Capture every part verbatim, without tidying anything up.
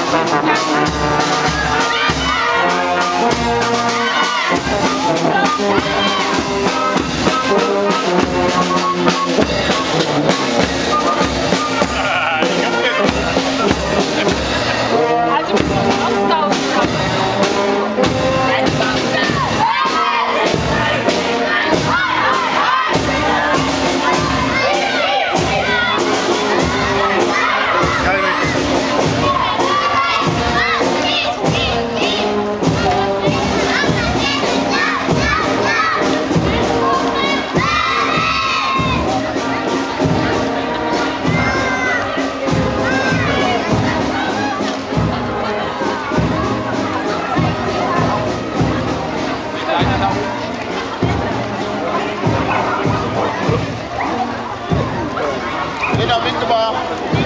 Jeder mitgebracht.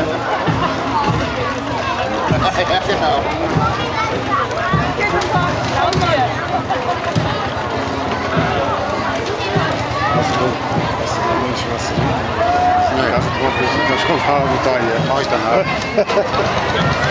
Ja, genau. Nee, dat is gewoon een medaille. Mach ich dann halt.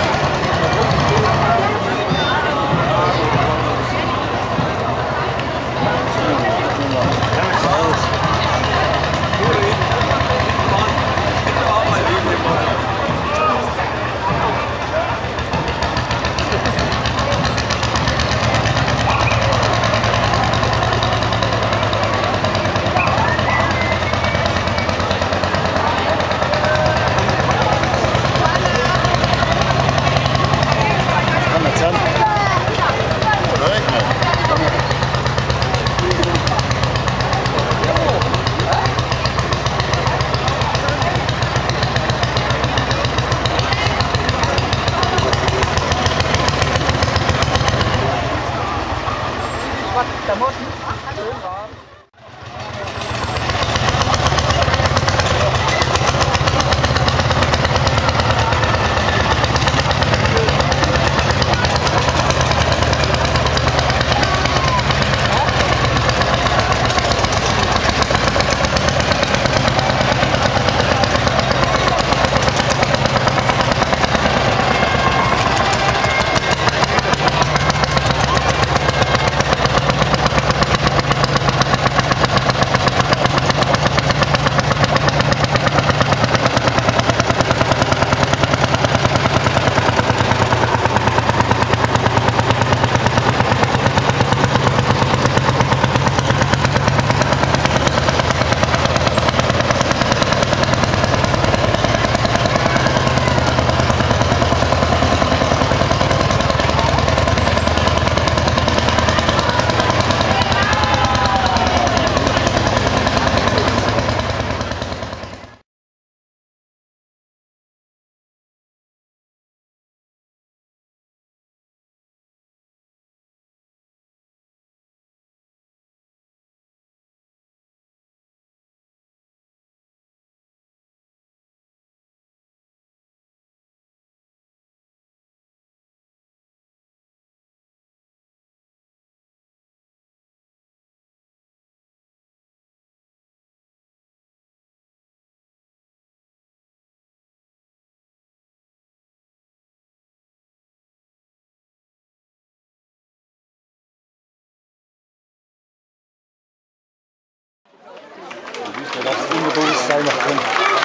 Dat is onderbewustzijn nog drin.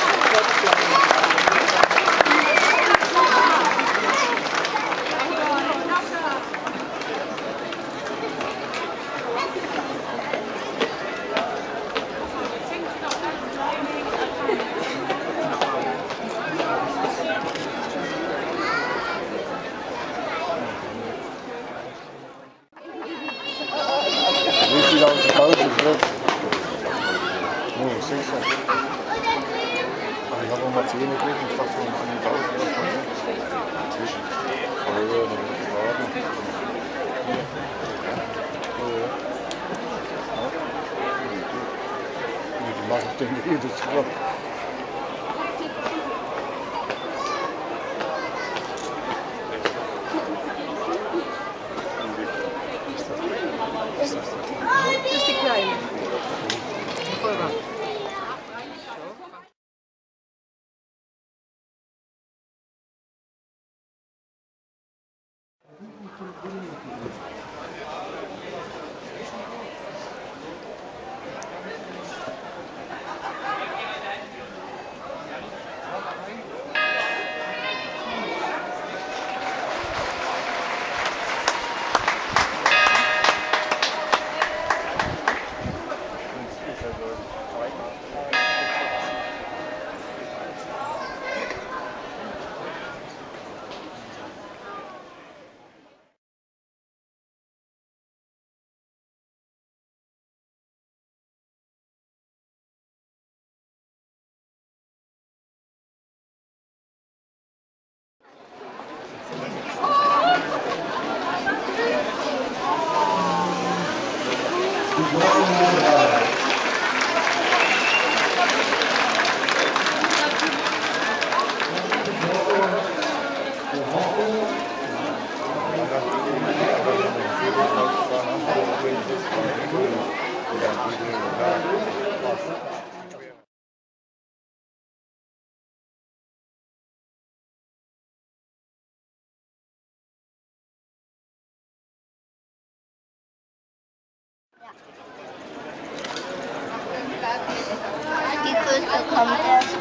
Wie is die dan te koud of nee, zeker. Ik had nog maar twee gekregen, ik dacht van aan die bouw. Tussen. Oh, dan moet ik warten. Nee, die mag ik tegen de eerder schrap. Die größte kommt erst.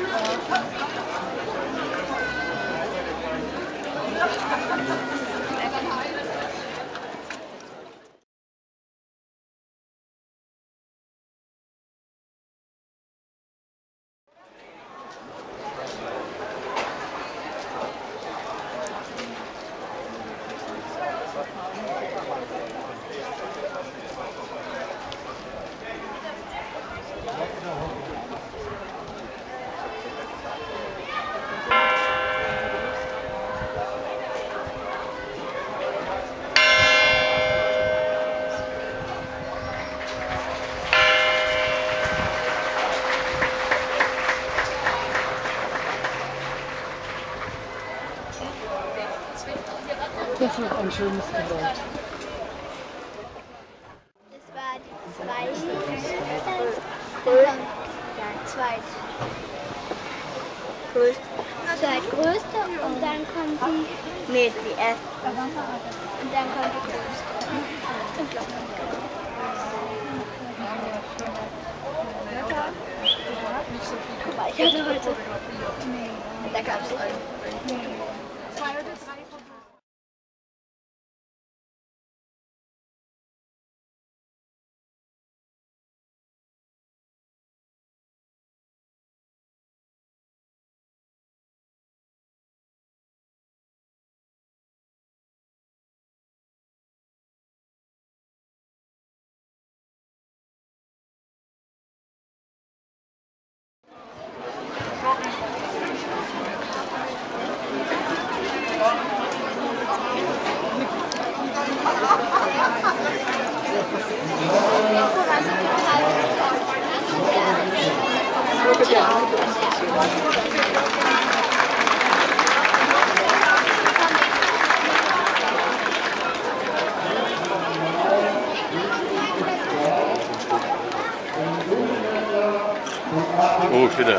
Das ist ein schönes Gebäude. Das war die zweite. Größte. Ja, zweit. Größte. Zweitgrößte und dann kommt die. Nee, die erste. Und dann kommt die größte. Guck mal, ich hatte heute. Da gab es einen. Zwei oder drei. Oh, wieder.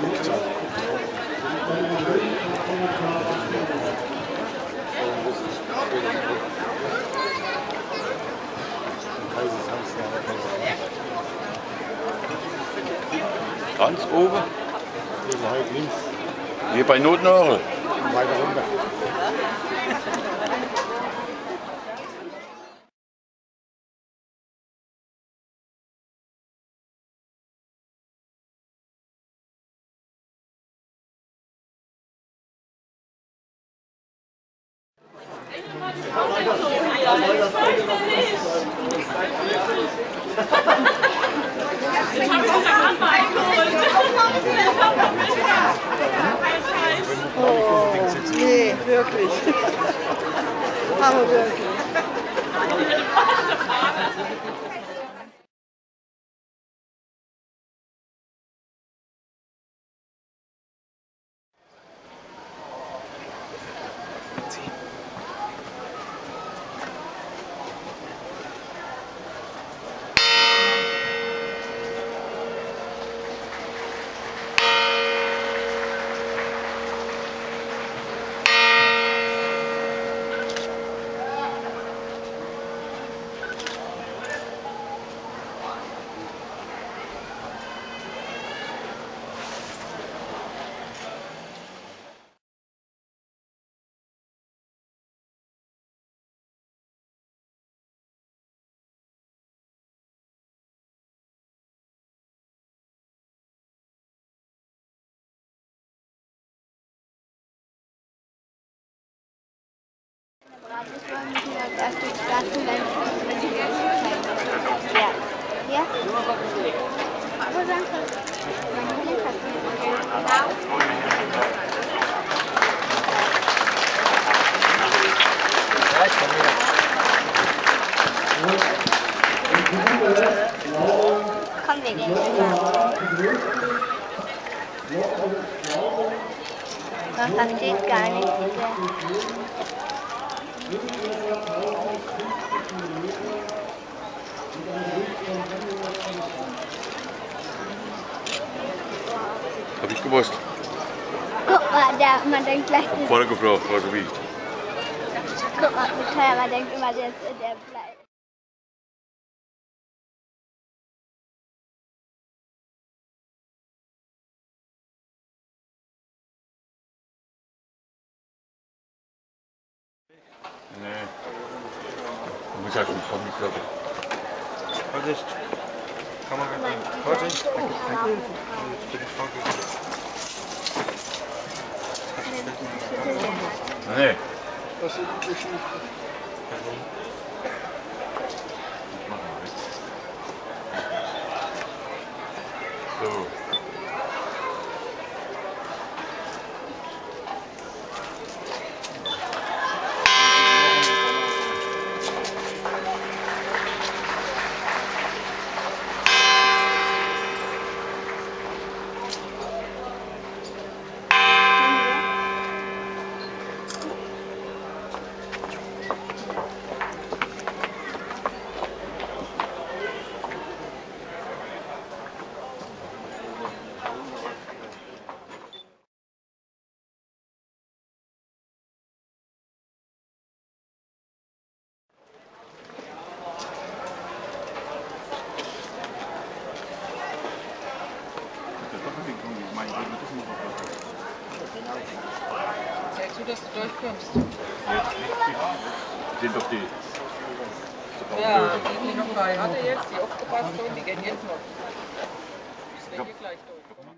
Ganz oben? Hier halt links. Hier bei Notnagel. Weiter runter. Oh, nee, wirklich. Aber wirklich. Wir müssen das erst durchstarten, dann müssen wir die ganze Zeit. Ja. Ja? Wo dann komm, wir gehen. Ach, das steht gar nicht. Hab ich gewusst. Guck mal, der, man denkt gleich, Hab vorne gefragt, was er wiegt. guck mal, wie teuer, man denkt immer, der, der bleibt. Nee. Du musst halt schon kommen, ich glaube. Vorsicht. Kamera. Vorsicht. Nee. Das ist die Geschichte. So. Zählst du, dass du durchkommst? Sind doch die. Ja, die, die noch frei hatte jetzt, die aufgepasst wurden, die gehen jetzt noch. Ich denke gleich durch.